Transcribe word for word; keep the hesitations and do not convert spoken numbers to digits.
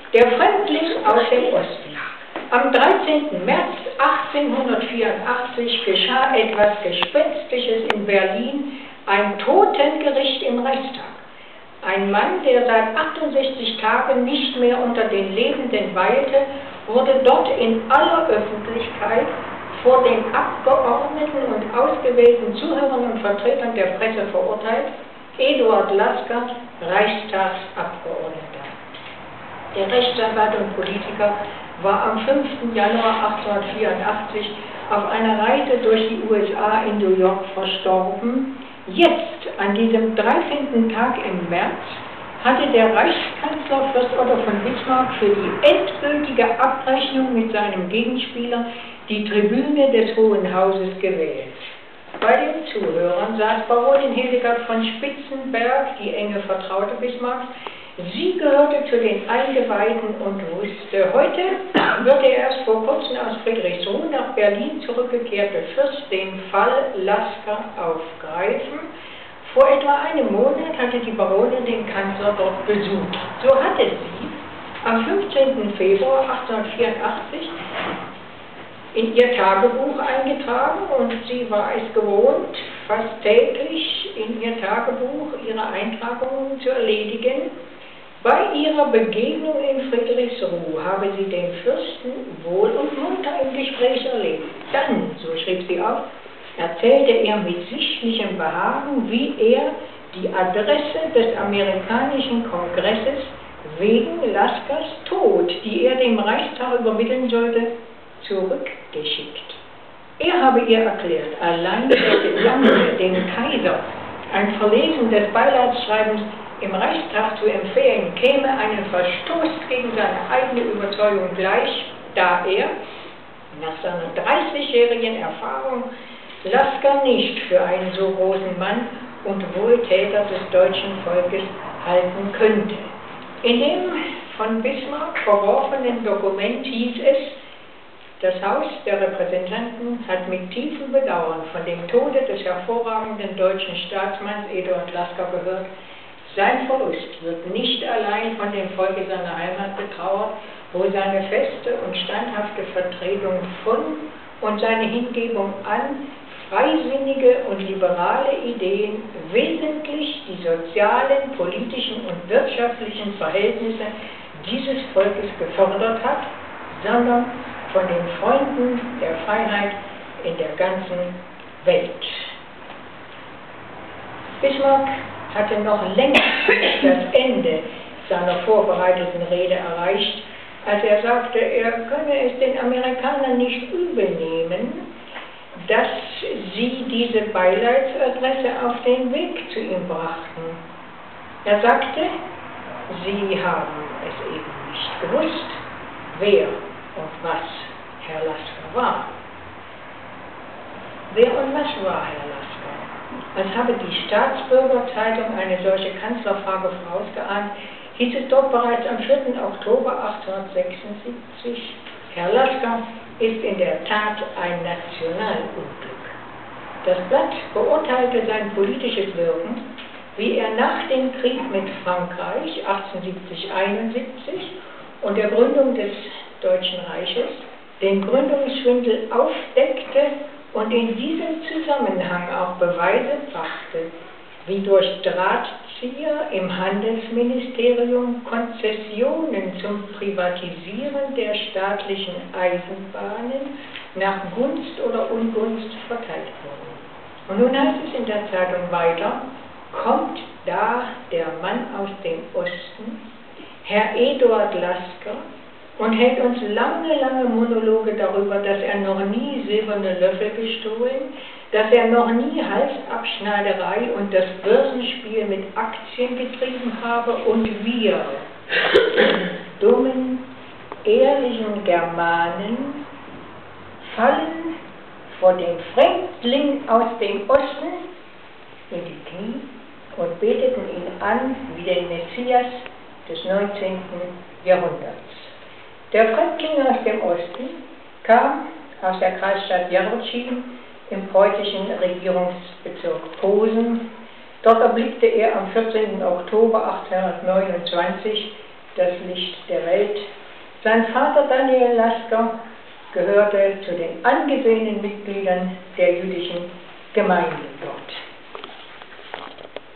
Der Fremdling aus dem Osten. Am dreizehnten März achtzehnhundertvierundachtzig geschah etwas Gespenstisches in Berlin, ein Totengericht im Reichstag. Ein Mann, der seit achtundsechzig Tagen nicht mehr unter den Lebenden weilte, wurde dort in aller Öffentlichkeit vor den Abgeordneten und ausgewählten Zuhörern und Vertretern der Presse verurteilt. Eduard Lasker, Reichstagsabgeordneter. Der Rechtsanwalt und Politiker war am fünften Januar achtzehnhundertvierundachtzig auf einer Reise durch die U S A in New York verstorben. Jetzt, an diesem dreizehnten Tag im März, hatte der Reichskanzler Fürst Otto von Bismarck für die endgültige Abrechnung mit seinem Gegenspieler die Tribüne des Hohen Hauses gewählt. Bei den Zuhörern saß Baronin Hildegard von Spitzenberg, die enge Vertraute Bismarcks. Sie gehörte zu den Eingeweihten und wusste, heute wird der erst vor kurzem aus Friedrichsruh nach Berlin zurückgekehrte Fürst den Fall Lasker aufgreifen. Vor etwa einem Monat hatte die Baronin den Kanzler dort besucht. So hatte sie am fünfzehnten Februar achtzehnhundertvierundachtzig in ihr Tagebuch eingetragen und sie war es gewohnt, fast täglich in ihr Tagebuch ihre Eintragungen zu erledigen. Bei ihrer Begegnung in Friedrichsruh habe sie den Fürsten wohl und munter im Gespräch erlebt. Dann, so schrieb sie auf, erzählte er mit sichtlichem Behagen, wie er die Adresse des amerikanischen Kongresses wegen Laskers Tod, die er dem Reichstag übermitteln sollte, zurückgeschickt. Er habe ihr erklärt, allein der Gedanke, dem Kaiser ein Verlesen des Beileidsschreibens im Reichstag zu empfehlen, käme einen Verstoß gegen seine eigene Überzeugung gleich, da er nach seiner dreißigjährigen Erfahrung Lasker nicht für einen so großen Mann und Wohltäter des deutschen Volkes halten könnte. In dem von Bismarck verworfenen Dokument hieß es, das Haus der Repräsentanten hat mit tiefem Bedauern von dem Tode des hervorragenden deutschen Staatsmanns Eduard Lasker gehört. Sein Verlust wird nicht allein von dem Volke seiner Heimat betrauert, wo seine feste und standhafte Vertretung von und seine Hingebung an freisinnige und liberale Ideen wesentlich die sozialen, politischen und wirtschaftlichen Verhältnisse dieses Volkes gefördert hat, sondern von den Freunden der Freiheit in der ganzen Welt. Bismarck hatte noch längst nicht das Ende seiner vorbereiteten Rede erreicht, als er sagte, er könne es den Amerikanern nicht übel nehmen, dass sie diese Beileidsadresse auf den Weg zu ihm brachten. Er sagte, sie haben es eben nicht gewusst, wer und was Herr Lasker war. Wer und was war Herr Lasker? Als habe die Staatsbürgerzeitung eine solche Kanzlerfrage vorausgeahnt, hieß es dort bereits am vierten Oktober achtzehnhundertsechsundsiebzig, Herr Lasker ist in der Tat ein Nationalunglück. Das Blatt beurteilte sein politisches Wirken, wie er nach dem Krieg mit Frankreich achtzehnhundertsiebzig einundsiebzig und der Gründung des Deutschen Reiches den Gründungsschwindel aufdeckte und in diesem Zusammenhang auch Beweise brachte, wie durch Drahtzieher im Handelsministerium Konzessionen zum Privatisieren der staatlichen Eisenbahnen nach Gunst oder Ungunst verteilt wurden. Und nun heißt es in der Zeitung weiter, kommt da der Mann aus dem Osten, Herr Eduard Lasker, und hält uns lange, lange Monologe darüber, dass er noch nie silberne Löffel gestohlen, dass er noch nie Halsabschneiderei und das Börsenspiel mit Aktien getrieben habe und wir, dummen, ehrlichen Germanen, fallen vor dem Fremdling aus dem Osten in die Knie und beteten ihn an wie den Messias des neunzehnten Jahrhunderts. Der Fremdling aus dem Osten kam aus der Kreisstadt Jarotschin im preußischen Regierungsbezirk Posen. Dort erblickte er am vierzehnten Oktober achtzehnhundertneunundzwanzig das Licht der Welt. Sein Vater Daniel Lasker gehörte zu den angesehenen Mitgliedern der jüdischen Gemeinde.